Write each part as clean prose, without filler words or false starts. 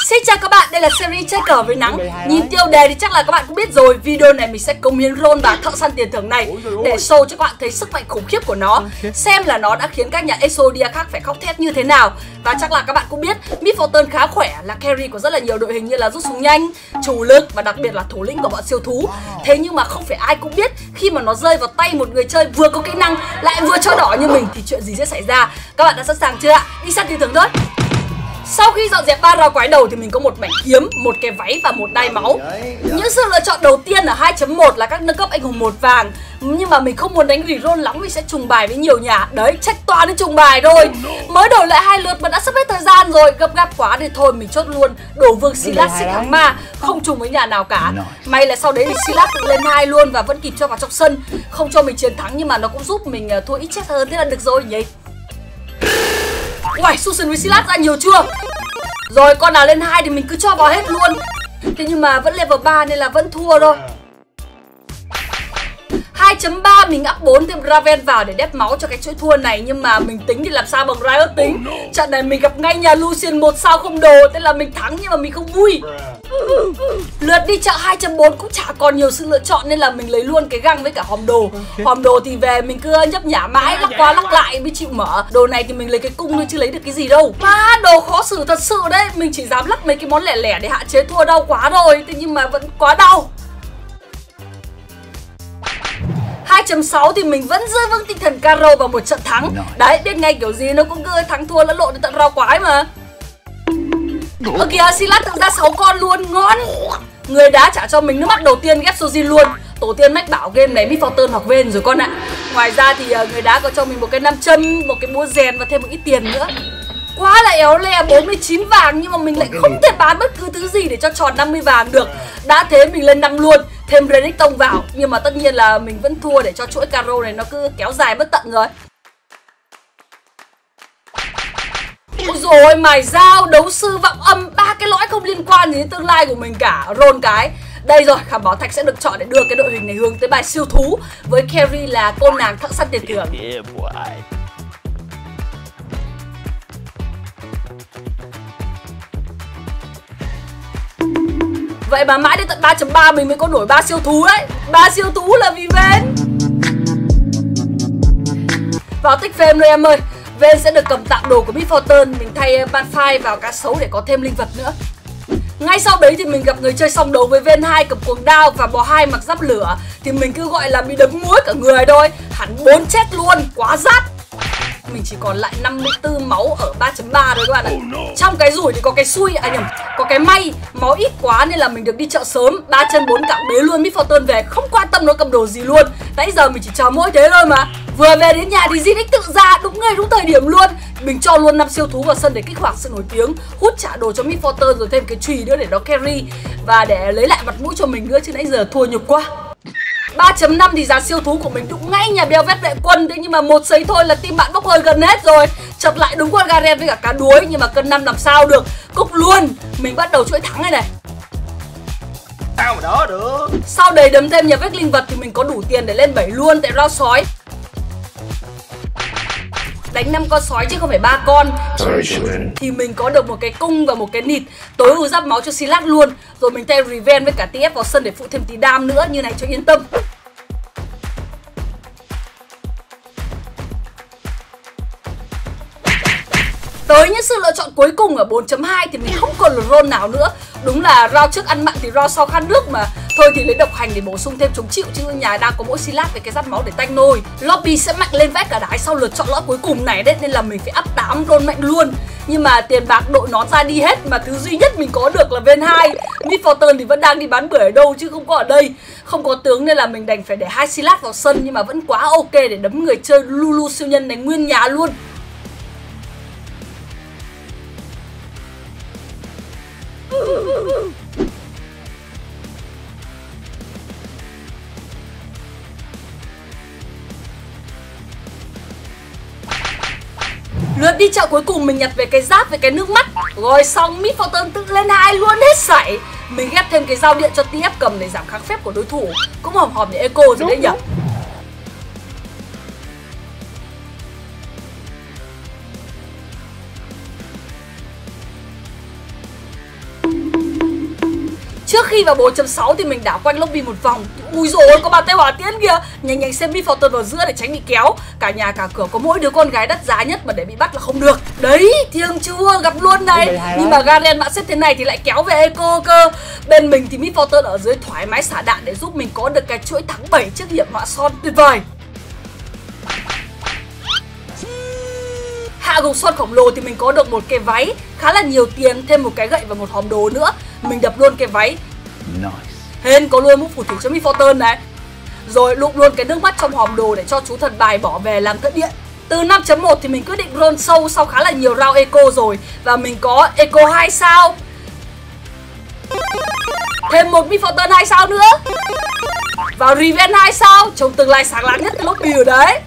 Xin chào các bạn, đây là series chơi cờ với nắng. Nhìn tiêu đề thì chắc là các bạn cũng biết rồi. Video này mình sẽ cống hiến roll và thợ săn tiền thưởng này để show cho các bạn thấy sức mạnh khủng khiếp của nó, xem là nó đã khiến các nhà Exodia khác phải khóc thét như thế nào. Và chắc là các bạn cũng biết Miss Fortune khá khỏe, là carry của rất là nhiều đội hình như là rút súng nhanh, chủ lực và đặc biệt là thủ lĩnh của bọn siêu thú. Thế nhưng mà không phải ai cũng biết khi mà nó rơi vào tay một người chơi vừa có kỹ năng lại vừa cho đỏ như mình thì chuyện gì sẽ xảy ra. Các bạn đã sẵn sàng chưa ạ? Đi săn tiền thưởng thôi. Sau khi dọn dẹp 3 rau quái đầu thì mình có một mảnh kiếm, một cái váy và một đai máu. Những sự lựa chọn đầu tiên ở 2.1 là các nâng cấp anh hùng 1 vàng. Nhưng mà mình không muốn đánh reroll lắm vì sẽ trùng bài với nhiều nhà. Đấy, trách toán đến trùng bài thôi. Mới đổi lại 2 lượt mà đã sắp hết thời gian rồi. Gấp gáp quá thì thôi mình chốt luôn đổ vương Silas xích thắng ma, không trùng với nhà nào cả. May là sau đấy thì Silas tự lên 2 luôn và vẫn kịp cho vào trong sân. Không cho mình chiến thắng nhưng mà nó cũng giúp mình thua ít chết hơn, thế là được rồi nhỉ. Uầy, Susan với Silas ra nhiều chưa? Rồi con nào lên 2 thì mình cứ cho vào hết luôn. Thế nhưng mà vẫn level 3 nên là vẫn thua thôi. 2.3 mình up 4 thêm Raven vào để đép máu cho cái chuỗi thua này. Nhưng mà mình tính thì làm sao bằng Riot tính. Trận này mình gặp ngay nhà Lucian 1 sao không đồ. Thế là mình thắng nhưng mà mình không vui. Lượt đi chợ 2.4 cũng chả còn nhiều sự lựa chọn nên là mình lấy luôn cái găng với cả hòm đồ. Hòm đồ thì về mình cứ nhấp nhả mãi, lắc qua lắc lại mới chịu mở. Đồ này thì mình lấy cái cung thôi chứ lấy được cái gì đâu. Mà đồ khó xử thật sự đấy. Mình chỉ dám lắc mấy cái món lẻ lẻ để hạn chế thua đau quá rồi. Thế nhưng mà vẫn quá đau. 2.6 thì mình vẫn giữ vững tinh thần caro vào một trận thắng. Đấy, biết ngay kiểu gì nó cũng cứ thắng thua lẫn lộn đến tận rau quái mà. Ở kìa, Silas tự ra 6 con luôn, ngon. Người đá trả cho mình nước mắt đầu tiên ghép Sojin luôn. Tổ tiên mách bảo game này Miss Fortune hoặc Ven rồi con ạ. Ngoài ra thì người đá có cho mình một cái nam châm, một cái búa rèn và thêm một ít tiền nữa. Quá là éo le, 49 vàng nhưng mà mình lại không thể bán bất cứ thứ gì để cho tròn 50 vàng được. Đã thế mình lên 5 luôn, thêm Relic Tông vào. Nhưng mà tất nhiên là mình vẫn thua để cho chuỗi caro này nó cứ kéo dài bất tận rồi. Ôi dồi ôi, mài dao, đấu sư, vọng âm, 3 cái lõi không liên quan gì đến tương lai của mình cả. Roll cái. Đây rồi, khảm bảo thạch sẽ được chọn để đưa cái đội hình này hướng tới bài siêu thú với carry là cô nàng thợ săn tiền thưởng. Vậy mà mãi đến tận 3.3 mình mới có nổi 3 siêu thú đấy. 3 siêu thú là vì Ven. Vào tích phêm thôi em ơi. Ven sẽ được cầm tạm đồ của Miss Fortune. Mình thay Banfire vào cá sấu để có thêm linh vật nữa. Ngay sau đấy thì mình gặp người chơi song đấu với Ven 2 cầm cuồng đao và bò 2 mặc giáp lửa. Thì mình cứ gọi là bị đấm muối cả người thôi. Hẳn 4 chết luôn, quá rát. Mình chỉ còn lại 54 máu ở 3.3 thôi các bạn ạ. Trong cái rủi thì có cái xui, có cái may. Máu ít quá nên là mình được đi chợ sớm. 3 chân 4 cẳng bế luôn Miss Fortune về. Không quan tâm nó cầm đồ gì luôn. Nãy giờ mình chỉ chờ mỗi thế thôi mà. Vừa về đến nhà thì Zinix tự ra đúng ngày đúng thời điểm luôn. Mình cho luôn 5 siêu thú vào sân để kích hoạt sự nổi tiếng, hút trả đồ cho Miss Fortune rồi thêm cái chùy nữa để nó carry và để lấy lại mặt mũi cho mình nữa, chứ nãy giờ thua nhục quá. 3.5 thì giá siêu thú của mình đụng ngay nhà bèo vét vệ quân. Thế nhưng mà một sấy thôi là team bạn bốc hơi gần hết rồi. Chập lại đúng con Garen với cả cá đuối. Nhưng mà cân 5 làm sao được. Cúc luôn. Mình bắt đầu chuỗi thắng này này. Sao mà đỡ được. Sau đấy đấm thêm nhà vách linh vật thì mình có đủ tiền để lên 7 luôn tại round sói. Đánh 5 con sói chứ không phải 3 con. Thì mình có được một cái cung và một cái nịt. Tối ưu giáp máu cho Silas luôn. Rồi mình thay Revenge với cả TF vào sân để phụ thêm tí đam nữa. Như này cho yên tâm. Tới những sự lựa chọn cuối cùng ở 4.2 thì mình không còn roll nào nữa. Đúng là round trước ăn mặn thì round sau khát nước mà. Thôi thì lấy độc hành để bổ sung thêm chống chịu, chứ nhà đang có mỗi Silas với cái giáp máu để tanh nôi. Lobby sẽ mạnh lên vét cả đái sau lượt chọn lõi cuối cùng này đấy, nên là mình phải up 8 roll mạnh luôn. Nhưng mà tiền bạc đội nón ra đi hết mà thứ duy nhất mình có được là Ven 2. Miss Fortune thì vẫn đang đi bán bưởi ở đâu chứ không có ở đây. Không có tướng nên là mình đành phải để 2 Silas vào sân, nhưng mà vẫn quá ok để đấm người chơi Lulu siêu nhân này nguyên nhà luôn. Lượt đi chợ cuối cùng mình nhặt về cái giáp với cái nước mắt. Rồi xong Miss Fortune tự lên 2 luôn hết sảy. Mình ghép thêm cái dao điện cho TF cầm để giảm kháng phép của đối thủ. Cũng hòm hòm để eco rồi đấy nhỉ. Trước khi vào 4.6 thì mình đảo quanh lobby một vòng. Ui dồi ôi, có bàn tay hỏa tiễn kìa. Nhanh xem Miss Fortune vào giữa để tránh bị kéo. Cả nhà cả cửa có mỗi đứa con gái đắt giá nhất mà để bị bắt là không được. Đấy, thiêng chưa, gặp luôn này. Nhưng mà Garen bạn xếp thế này thì lại kéo về eco cơ. Bên mình thì Miss Fortune ở dưới thoải mái xả đạn để giúp mình có được cái chuỗi thắng 7 trước hiểm họa son tuyệt vời. Hạ gục son khổng lồ thì mình có được một cái váy khá là nhiều tiền, thêm một cái gậy và một hòm đồ nữa. Mình đập luôn cái váy. Hên có luôn mũ phù thủy cho Miss Fortune này. Rồi lụm luôn cái nước mắt trong hòm đồ để cho chú thần bài bỏ về làm thợ điện. Từ 5.1 thì mình quyết định roll sâu sau khá là nhiều round eco rồi. Và mình có eco 2 sao. Thêm một Miss Fortune 2 sao nữa. Vào Revenge 2 sao. Trông tương lai sáng láng nhất cái lobby ở đấy.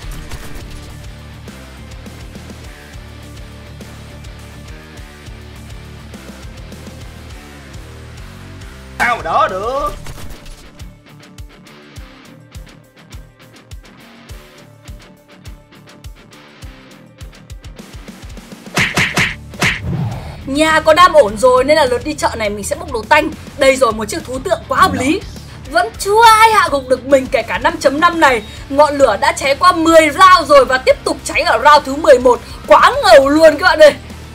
Sao mà đỡ được. Nhà có đam ổn rồi nên là lượt đi chợ này mình sẽ bốc đồ tanh. Đây rồi, một chiếc thú tượng quá hợp lý. Vẫn chưa ai hạ gục được mình kể cả 5.5 này. Ngọn lửa đã cháy qua 10 round rồi và tiếp tục cháy ở round thứ 11. Quá ngầu luôn các bạn ơi.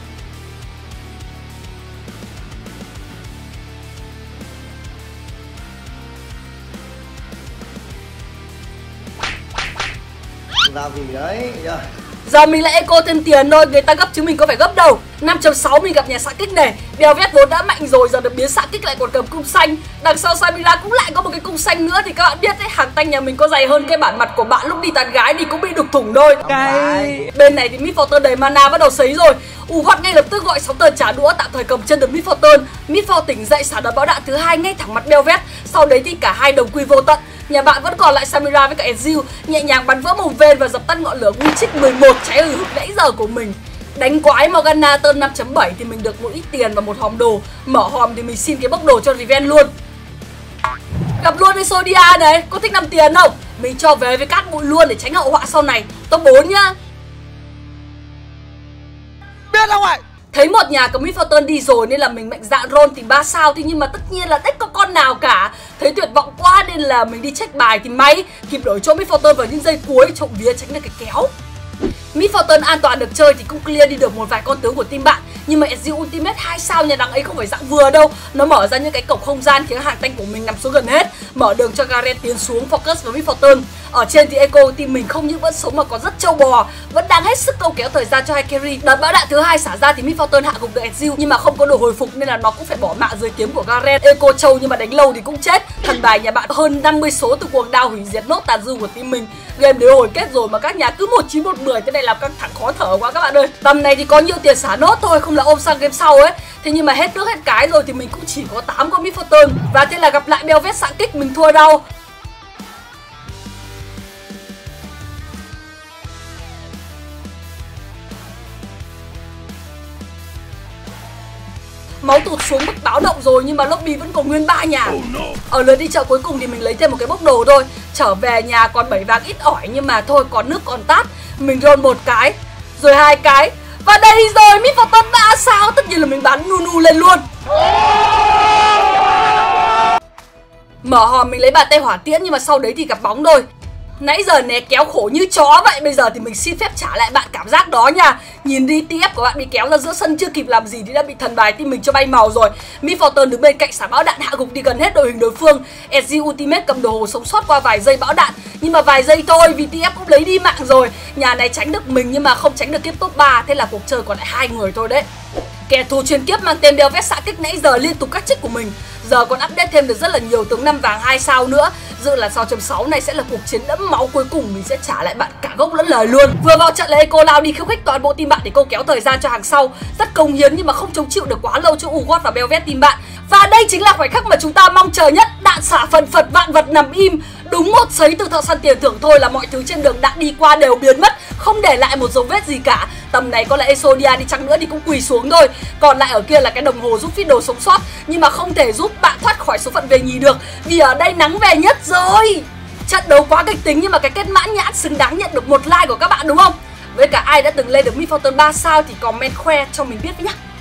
Làm gì đấy. Giờ mình lại eco thêm tiền thôi, người ta gấp chứ mình có phải gấp đâu. 5.6 mình gặp nhà xạ kích này. Belvet vốn đã mạnh rồi, giờ được biến xạ kích lại còn cầm cung xanh. Đằng sau Samira cũng lại có một cái cung xanh nữa. Thì các bạn biết đấy, hàng tanh nhà mình có dày hơn cái bản mặt của bạn lúc đi tán gái thì cũng bị đục thủng thôi. Bên này thì Miss Fortune đầy mana bắt đầu sấy rồi. Ugot ngay lập tức gọi sóng tờn trả đũa, tạm thời cầm chân được Miss Fortune. Miss Fortune tỉnh dậy xả đợt bão đạn thứ 2 ngay thẳng mặt Belvet. Sau đấy thì cả hai đồng quy vô tận. Nhà bạn vẫn còn lại Samira với cả Ezreal, nhẹ nhàng bắn vỡ một ven và dập tắt ngọn lửa Witchik 11 cháy ở hực nãy giờ của mình. Đánh quái Morgana turn 5.7 thì mình được một ít tiền và một hòm đồ. Mở hòm thì mình xin cái bốc đồ cho Revenge luôn. Gặp luôn Exodia này, có thích 5 tiền không? Mình cho về với cát bụi luôn để tránh hậu họa sau này. Top 4 nhá. Biết không ạ? Thấy một nhà có Miss Fortune đi rồi nên là mình mạnh dạn roll tìm 3 sao. Thế nhưng mà tất nhiên là đếch có con nào cả. Thấy tuyệt vọng quá nên là mình đi check bài thì may kịp đổi chỗ Miss Fortune vào những giây cuối, trộm vía tránh được cái kéo. Miss Fortune an toàn được chơi thì cũng clear đi được một vài con tướng của team bạn. Nhưng mà Ezreal Ultimate 2 sao nhà đằng ấy không phải dạng vừa đâu. Nó mở ra những cái cổng không gian khiến hàng tanh của mình nằm xuống gần hết, mở đường cho Garen tiến xuống focus vào Miss Fortune. Ở trên thì Echo team mình không những vẫn sống mà còn rất trâu bò, vẫn đang hết sức câu kéo thời gian cho hai carry. Đợt bão đạn thứ 2 xả ra thì Miss Fortune hạ gục được Ezreal nhưng mà không có đồ hồi phục nên là nó cũng phải bỏ mạng dưới kiếm của Garen. Echo trâu nhưng mà đánh lâu thì cũng chết. Thần bài nhà bạn hơn 50 số từ cuồng đao hủy diệt nốt tàn dư của team mình. Game đến hồi kết rồi mà các nhà cứ 19-1-10 thế này làm căng thẳng khó thở quá các bạn ơi. Tầm này thì có nhiều tiền xả nốt thôi, không là ôm sang game sau ấy. Thế nhưng mà hết nước hết cái rồi thì mình cũng chỉ có 8 con Miss Fortune. Và thế là gặp lại Belvet xạ kích mình thua đau. Máu tụt xuống mức báo động rồi nhưng mà lobby vẫn còn nguyên 3 nhà. Ở lượt đi chợ cuối cùng thì mình lấy thêm một cái bốc đồ thôi. Trở về nhà còn 7 vàng ít ỏi nhưng mà thôi, còn nước còn tát. Mình roll một cái, rồi 2 cái. Và đây rồi, Miss Fortune 3 sao. Tất nhiên là mình bán Nunu lên luôn. Mở hòm mình lấy bàn tay hỏa tiễn nhưng mà sau đấy thì gặp bóng thôi. Nãy giờ né kéo khổ như chó vậy, bây giờ thì mình xin phép trả lại bạn cảm giác đó nha. Nhìn đi TF của bạn bị kéo ra giữa sân chưa kịp làm gì thì đã bị thần bài team mình cho bay màu rồi. Miss Fortune đứng bên cạnh xả bão đạn hạ gục đi gần hết đội hình đối phương. Ezreal Ultimate cầm đồ hồ sống sót qua vài giây bão đạn, nhưng mà vài giây thôi vì TF cũng lấy đi mạng rồi. Nhà này tránh được mình nhưng mà không tránh được kiếp top 3, thế là cuộc chơi còn lại 2 người thôi đấy. Kẻ thù truyền kiếp mang tên Belvet xạ kích nãy giờ liên tục cắt trích của mình. Giờ còn update thêm được rất là nhiều tướng 5 vàng 2 sao nữa. Dự là 6.6 này sẽ là cuộc chiến đẫm máu cuối cùng, mình sẽ trả lại bạn cả gốc lẫn lời luôn. Vừa vào trận là Echo lao đi khiêu khích toàn bộ team bạn để câu kéo thời gian cho hàng sau. Rất công hiến nhưng mà không chống chịu được quá lâu cho Ugot và Belvet team bạn. Và đây chính là khoảnh khắc mà chúng ta mong chờ nhất. Đạn xả phần phật, vạn vật nằm im. Đúng một sấy từ thợ săn tiền thưởng thôi là mọi thứ trên đường đạn đi qua đều biến mất, không để lại một dấu vết gì cả. Tầm này có lẽ Exodia đi chăng nữa thì cũng quỳ xuống thôi. Còn lại ở kia là cái đồng hồ giúp Fiddle sống sót, nhưng mà không thể giúp bạn thoát khỏi số phận về nhì được, vì ở đây nắng về nhất rồi. Trận đấu quá kịch tính nhưng mà cái kết mãn nhãn xứng đáng nhận được một like của các bạn đúng không? Với cả ai đã từng lên được Miss Fortune 3 sao thì comment khoe cho mình biết với nhá.